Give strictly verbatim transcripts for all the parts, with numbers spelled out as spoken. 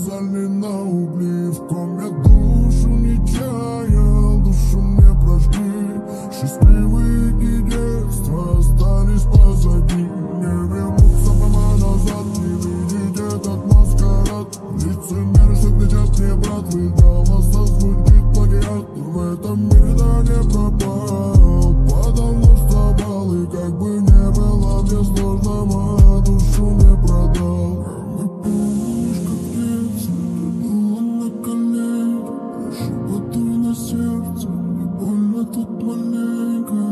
сальный на угли. В ком я душу не чаял, душу мне прожгли. Счастливые дни детства остались позади. Не вернуться прямо назад, не видеть этот маскарад. Лицемеры, что кричат мне, брат, вы голоса звучит плагиат. В этом мире да не пропал, подавно вставал. И как бы не было мне сложного, душу мне продал. Мы помнишь, как в детстве ты была на коленях. Прошу, подуй на сердце, мне больно тут маленько.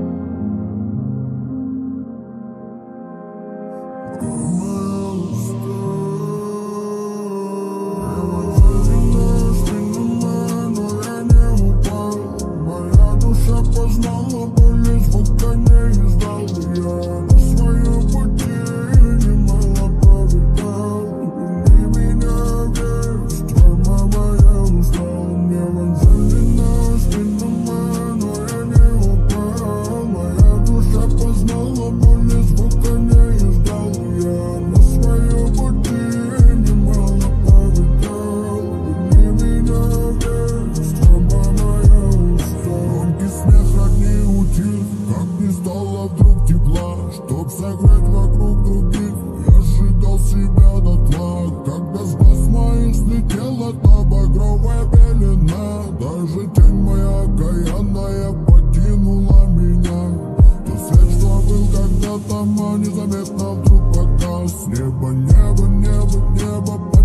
Познала боль, звука не издал. Я на своем пути немало повидал. Верни меня в детство, мама, я устал. Мне вонзали на спину, но я не упал. Моя душа познала боль, звука не издал. Я на своем пути немало повидал. Верни меня в детство, мама, я устал. Громкий смех родни утих, как не стало вдруг тепла, чтоб согреть вокруг других. Я сжигал себя дотла, когда с глаз моих слетела та багровая пелена. Даже тень моя окаянная покинула меня. Тот свет, что был когда-то, но незаметно вдруг погас. Небо, небо, небо, небо.